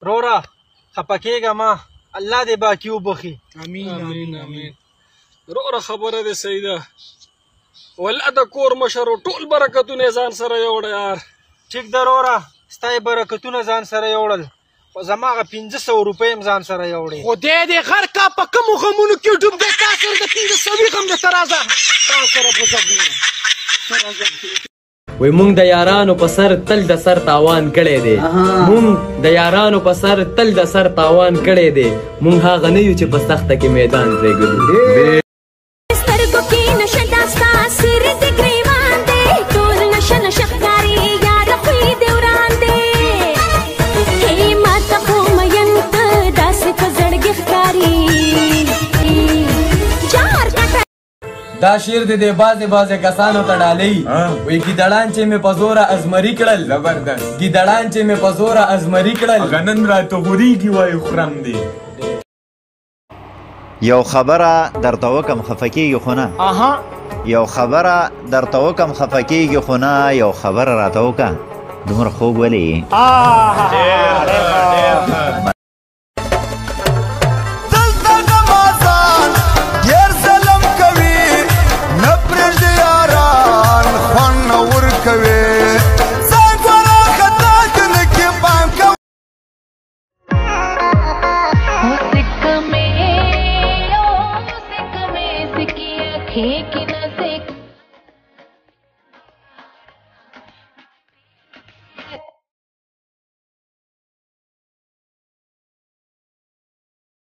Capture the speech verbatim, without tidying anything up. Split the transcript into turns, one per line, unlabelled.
رورا خفه کېږه ما، الله دې باقي وبخي.
امین امین امین. رورا خبره دې صحیح ده، والله د کور مشر ټول برکتونه ځان سره یوړه یار.
ټیک ده رورا، ستا یې برکتونه ځان سره یوړل، خو زما هغه پنځه سوه روپۍ هم ځان سره یوړې.
خدای دې غر کا په کومو غمونو کې ډوب دی، تا سره د پنځه سوي غم درته راځه، تا سره به زه ګورم.
وای مونږ د یارانو په سر تل د سر تاوان کړی دی، مونږ د یارانو په سر تل د سر تاوان کړی دی، مونږ هغه نه یو چې په سخته کې میدان پرېږدو.
سترګو کې نشه دا ستا سر د ګریوان دی، ټول نشه نشه ښکاري یاره خوی دې وران دی. هی ماته خو مین ته داسې په زړګي ښکاري.
دا شعر د دې بعضې بعضې کسانو ته ډالۍ وایي ګیدړان چې مې په زوره ازمري کړل،
زبردست
ګیدړان چې مې په زوره ازمري کړل،
هغه نن راته غورېږي وایي خورم دی.
یو خبره درته وکم خفه کېږي خو نه، یو خبره درته وکم خفه کېږي خو نه، یو خبره راته وکړه دومره خوږ ولې یې؟
Take